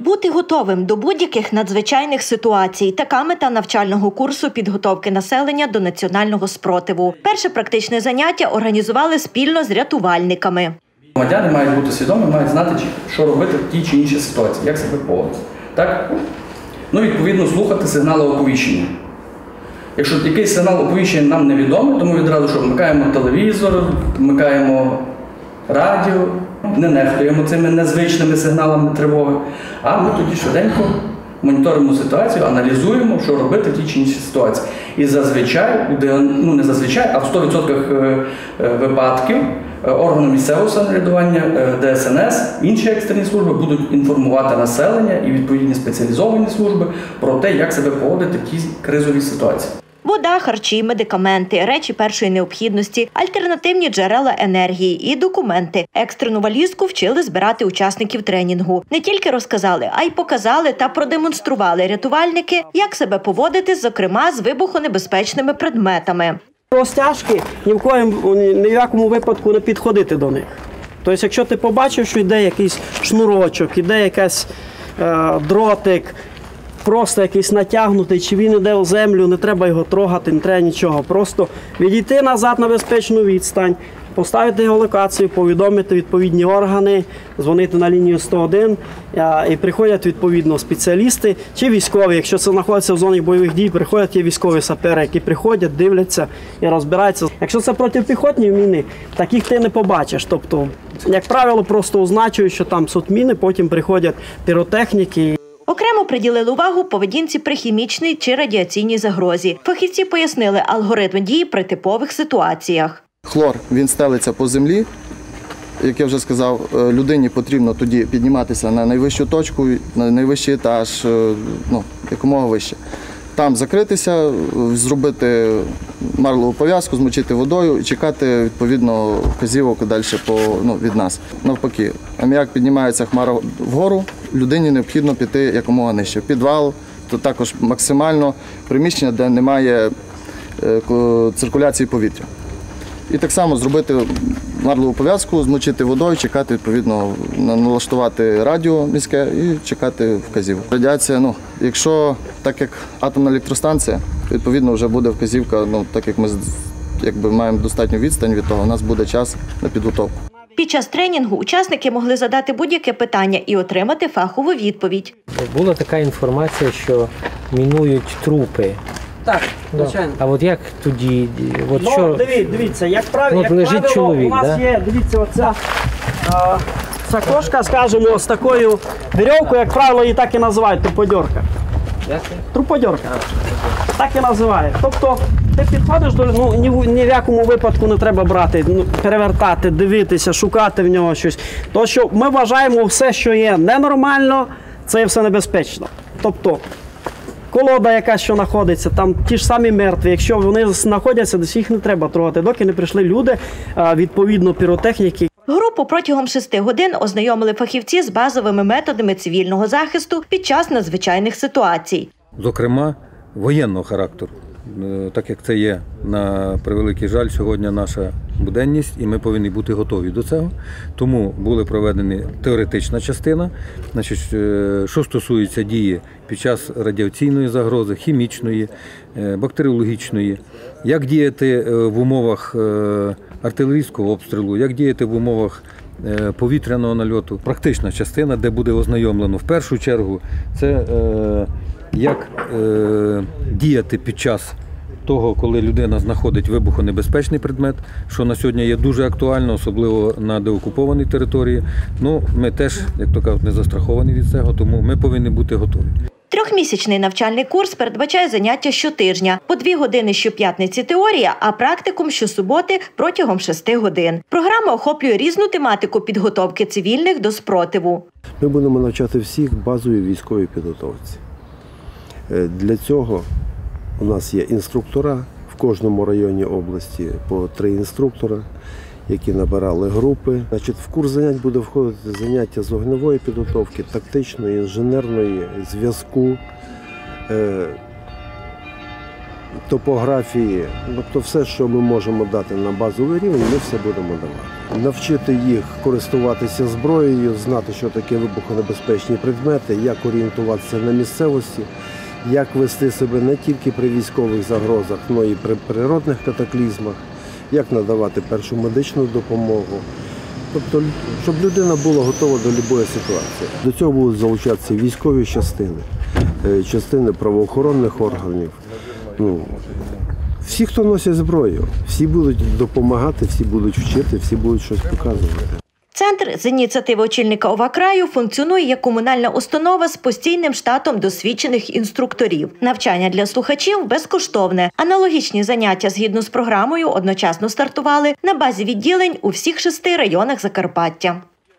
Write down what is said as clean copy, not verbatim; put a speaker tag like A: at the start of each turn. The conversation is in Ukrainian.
A: Бути готовим до будь-яких надзвичайних ситуацій – така мета навчального курсу підготовки населення до національного спротиву. Перше практичне заняття організували спільно з рятувальниками.
B: Громадяни мають бути свідомі, мають знати, що робити в тій чи іншій ситуації, як себе поводити. Так? Відповідно, слухати сигнали оповіщення. Якщо якийсь сигнал оповіщення нам невідомий, то ми відразу вмикаємо телевізор, вмикаємо радіо, не нехтуємо цими незвичними сигналами тривоги, а ми тоді швиденько моніторимо ситуацію, аналізуємо, що робити в тій чи іншій ситуації. І зазвичай, не зазвичай, а в 100% випадків органи місцевого самоврядування, ДСНС, інші екстрені служби будуть інформувати населення і відповідні спеціалізовані служби про те, як себе поводити в тій кризовій ситуації.
A: Вода, харчі, медикаменти, речі першої необхідності, альтернативні джерела енергії і документи. Екстрену валізку вчили збирати учасників тренінгу. Не тільки розказали, а й показали та продемонстрували рятувальники, як себе поводити, зокрема, з вибухонебезпечними предметами.
C: Розтяжки ні в якому випадку не підходити до них. Тобто, якщо ти побачив, що йде якийсь шнурочок, йде якийсь дротик, просто якийсь натягнутий, чи він йде у землю, не треба його трогати, не треба нічого. Просто відійти назад на безпечну відстань, поставити геолокацію, повідомити відповідні органи, дзвонити на лінію 101 і приходять відповідно спеціалісти чи військові. Якщо це знаходиться в зоні бойових дій, приходять є військові сапери, які приходять, дивляться і розбираються. Якщо це протипіхотні міни, таких ти не побачиш. Тобто, як правило, просто означують, що там міни, потім приходять піротехніки.
A: Окремо приділили увагу поведінці при хімічній чи радіаційній загрозі. Фахівці пояснили алгоритм дії при типових ситуаціях.
D: Хлор, він стелиться по землі. Як я вже сказав, людині потрібно тоді підніматися на найвищу точку, на найвищий етаж, якомога вище. Там закритися, зробити марлову пов'язку, змочити водою і чекати, відповідно, вказівок далі від нас. Навпаки, аміак піднімається хмара вгору, людині необхідно піти якомога нижче. Підвал, то також максимально приміщення, де немає циркуляції повітря. І так само зробити марлову пов'язку, змочити водою, чекати, відповідно, налаштувати радіо міське і чекати вказівок. Радіація, якщо так як атомна електростанція, відповідно вже буде вказівка, так як ми маємо достатню відстань від того, у нас буде час на підготовку.
A: Під час тренінгу учасники могли задати будь-яке питання і отримати фахову відповідь.
E: Була така інформація, що мінують трупи.
C: Так, звичайно.
E: А от як тоді?
C: Дивіться, як правило,
E: чоловік,
C: у нас є, дивіться, ця кошка, скажімо, з такою вірьовкою, як правило, її так і називають, труподьорка. Труподьорка. Так і називають. Тобто, ти підходиш до ні в якому випадку не треба брати, перевертати, дивитися, шукати в нього щось. Тому що ми вважаємо все, що є ненормально, це все небезпечно. Тобто, колода якась, що знаходиться, там ті ж самі мертві, якщо вони знаходяться, десь їх не треба трогати, доки не прийшли люди, відповідно, піротехніки.
A: Групу протягом 6 годин ознайомили фахівці з базовими методами цивільного захисту під час надзвичайних ситуацій.
F: Зокрема, воєнного характеру, так як це є, на превеликий жаль, сьогодні наша буденність, і ми повинні бути готові до цього. Тому була проведена теоретична частина, що стосується дії під час радіаційної загрози, хімічної, бактеріологічної, як діяти в умовах артилерійського обстрілу, як діяти в умовах повітряного нальоту. Практична частина, де буде ознайомлено в першу чергу, це як діяти під час того, коли людина знаходить вибухонебезпечний предмет, що на сьогодні є дуже актуально, особливо на деокупованій території. Ми теж, як то кажуть, не застраховані від цього, тому ми повинні бути готові.
A: Трьохмісячний навчальний курс передбачає заняття щотижня. По 2 години щоп'ятниці теорія, а практикум щосуботи протягом 6 годин. Програма охоплює різну тематику підготовки цивільних до спротиву.
G: Ми будемо навчати всіх базовій військовій підготовці. Для цього у нас є інструктора в кожному районі області по 3 інструктора, які набирали групи. В курс занять буде входити заняття з вогневої підготовки, тактичної, інженерної, зв'язку, топографії. Тобто все, що ми можемо дати на базовий рівень, ми все будемо давати. навчити їх користуватися зброєю, знати, що таке вибухонебезпечні предмети, як орієнтуватися на місцевості, як вести себе не тільки при військових загрозах, але й при природних катаклізмах, як надавати першу медичну допомогу. Тобто, щоб людина була готова до будь-якої ситуації. До цього будуть залучатися військові частини правоохоронних органів. Всі, хто носять зброю, всі будуть допомагати, всі будуть вчити, всі будуть щось показувати.
A: Центр з ініціативи очільника ОВА краю функціонує як комунальна установа з постійним штатом досвідчених інструкторів. Навчання для слухачів безкоштовне. Аналогічні заняття згідно з програмою одночасно стартували на базі відділень у всіх 6 районах Закарпаття.